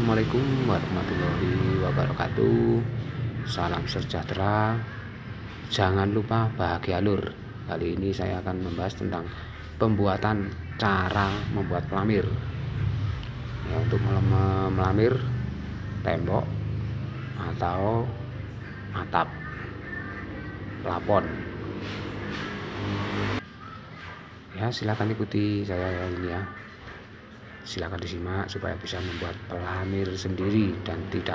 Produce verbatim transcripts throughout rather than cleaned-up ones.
Assalamualaikum warahmatullahi wabarakatuh. Salam sejahtera. Jangan lupa bahagia lur. Kali ini saya akan membahas tentang pembuatan cara membuat pelamir ya, untuk melamir tembok atau atap plafon. Ya, silakan ikuti saya ini ya. Silakan disimak supaya bisa membuat pelamir sendiri dan tidak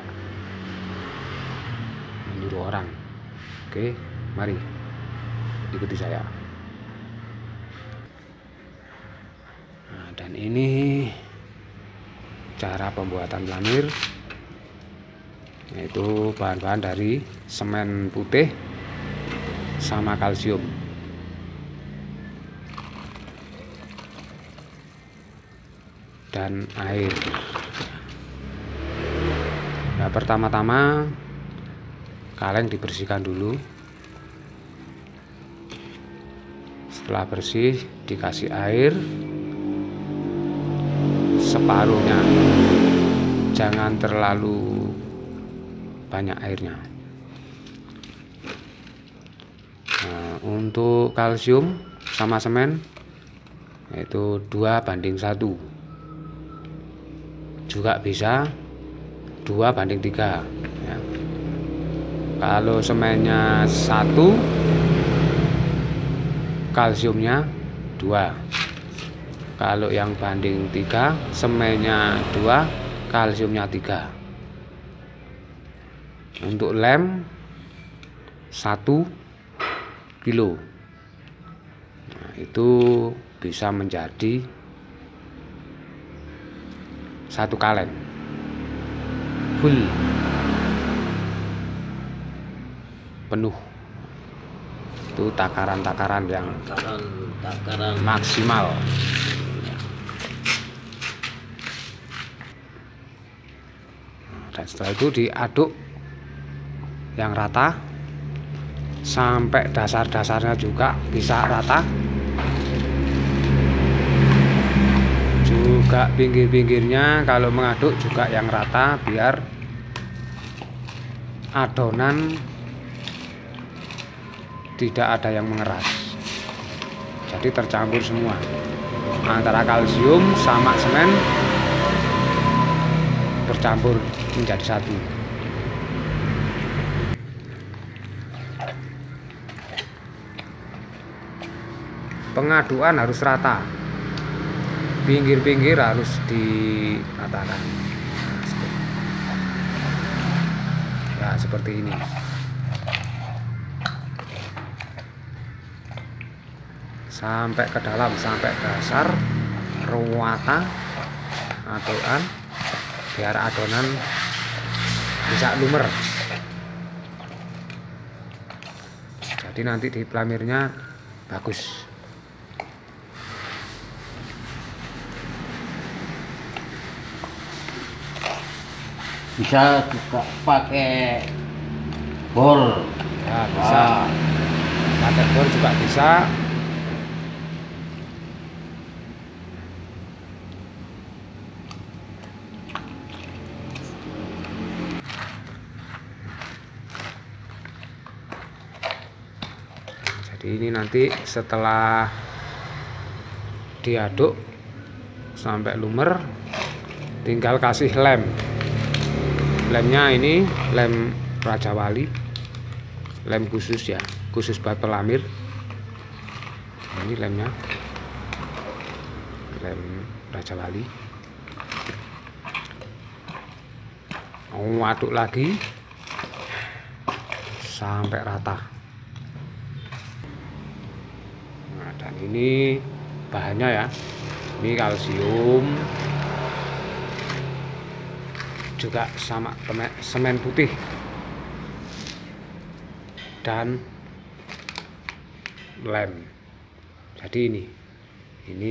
menyuruh orang. Oke, mari ikuti saya. Nah, dan ini cara pembuatan pelamir, yaitu bahan-bahan dari semen putih sama kalsium. Dan air. Nah, pertama-tama kaleng dibersihkan dulu. Setelah bersih dikasih air separuhnya, jangan terlalu banyak airnya. Nah, untuk kalsium sama semen yaitu dua banding satu, juga bisa dua banding tiga ya. Kalau semennya satu, kalsiumnya dua. Kalau yang banding tiga, semennya dua, kalsiumnya tiga. Untuk lem satu kilo, nah, itu bisa menjadi satu kaleng full penuh. Itu takaran-takaran yang takaran, takaran. maksimal. Dan setelah itu diaduk yang rata sampai dasar-dasarnya juga bisa rata. Juga pinggir-pinggirnya kalau mengaduk juga yang rata, biar adonan tidak ada yang mengeras, jadi tercampur semua antara kalsium sama semen, bercampur menjadi satu. Pengaduan harus rata, pinggir-pinggir harus diratakan. Nah, seperti ini. Sampai ke dalam, sampai dasar ruwata adonan, biar adonan bisa lumer. Jadi nanti di pelamirnya bagus. Bisa juga pakai bor Ya, bisa. Ah. Pakai bor juga bisa. Jadi ini nanti setelah diaduk sampai lumer, tinggal kasih lem. Lemnya ini lem Raja Wali, lem khusus ya, khusus buat pelamir. Ini lemnya, lem Raja Wali. Mau aduk lagi sampai rata. Nah, dan ini bahannya ya, ini kalsium, juga sama semen putih dan lem. Jadi ini ini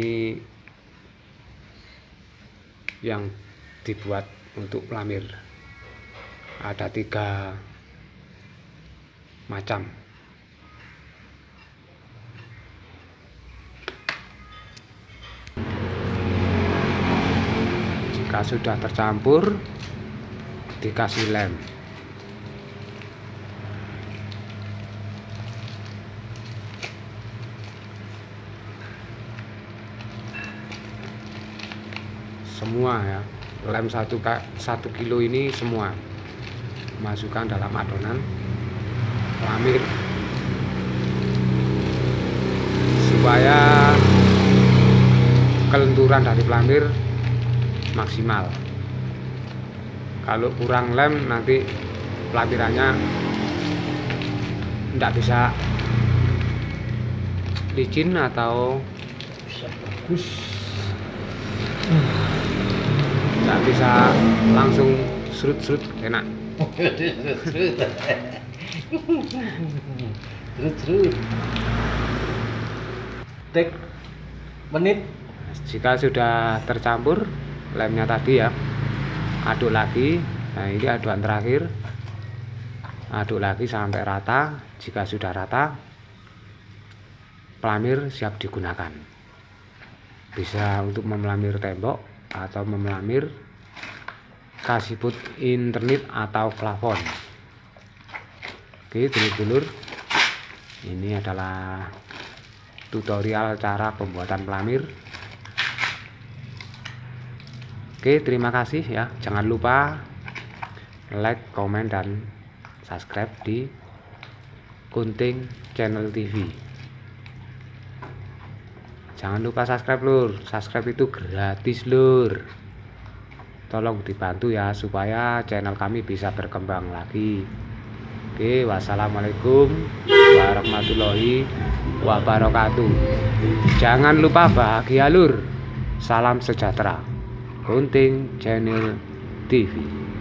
yang dibuat untuk pelamir. Ada tiga macam. Jika sudah tercampur, dikasih lem. Semua ya, lem satu satu kilo ini semua masukkan dalam adonan pelamir supaya kelenturan dari pelamir maksimal. Kalau kurang lem nanti pelamirannya tidak bisa licin atau Bisa bagus. tidak bisa langsung serut-serut enak. Serut-serut. Tek menit. Jika sudah tercampur lemnya tadi ya, aduk lagi. Nah, ini adukan terakhir, aduk lagi sampai rata. Jika sudah rata, pelamir siap digunakan. Bisa untuk memelamir tembok atau memelamir kasiput internet atau plafon. Oke dulur-dulur, ini adalah tutorial cara pembuatan pelamir. Oke, terima kasih ya. Jangan lupa like, komen, dan subscribe di Gunting Channel T V. Jangan lupa subscribe lur. Subscribe itu gratis lur. Tolong dibantu ya supaya channel kami bisa berkembang lagi. Oke, wassalamualaikum warahmatullahi wabarakatuh. Jangan lupa bahagia lur. Salam sejahtera. Gunting Channel T V.